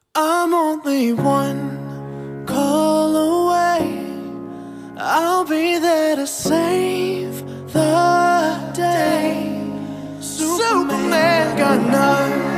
I'm only one call away. I'll be there to save the day. Superman got nerve.